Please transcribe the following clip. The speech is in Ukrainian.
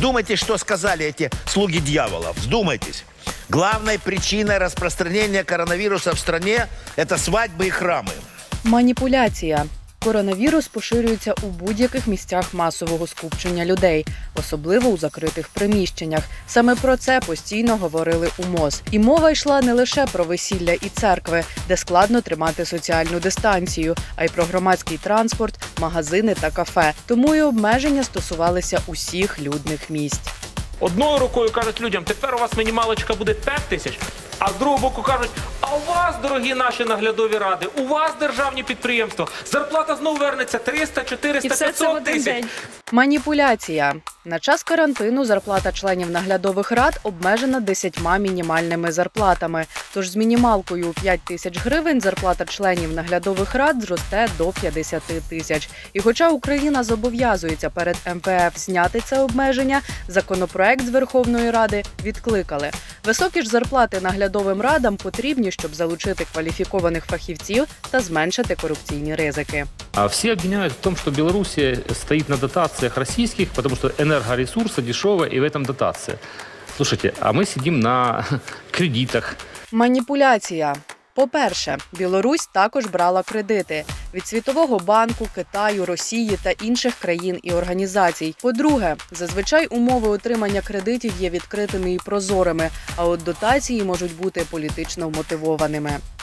Вдумайтесь, что сказали эти слуги дьявола. Вдумайтесь. Главной причиной распространения коронавируса в стране – это свадьбы и храмы. Маніпуляція. Коронавірус поширюється у будь-яких місцях масового скупчення людей, особливо у закритих приміщеннях. Саме про це постійно говорили у МОЗ. І мова йшла не лише про весілля і церкви, де складно тримати соціальну дистанцію, а й про громадський транспорт, магазини та кафе. Тому і обмеження стосувалися усіх людних місць. Одною рукою кажуть людям, тепер у вас мінімалочка буде 5 тисяч, а з другого боку кажуть, а у вас, дорогі наші наглядові ради, у вас державні підприємства, зарплата знову вернеться 300, 400, 500 тисяч. Маніпуляція. На час карантину зарплата членів наглядових рад обмежена 10 мінімальними зарплатами. Тож з мінімалкою у 5 тисяч гривень зарплата членів наглядових рад зросте до 50 тисяч. І хоча Україна зобов'язується перед МВФ зняти це обмеження, законопроект з Верховної Ради відкликали. Високі ж зарплати наглядовим радам потрібні, щоб залучити кваліфікованих фахівців та зменшити корупційні ризики. Все обвиняют в том, что Белоруссия стоит на дотациях российских, потому что энергоресурсы дешевые, и в этом дотация. Слушайте, а мы сидим на кредитах. Маніпуляція. По-перше, Білорусь також брала кредити від Світового банку, Китаю, Росії та інших країн і організацій. По-друге, зазвичай умови отримання кредитів є відкритими і прозорими, а от дотації можуть бути політично вмотивованими.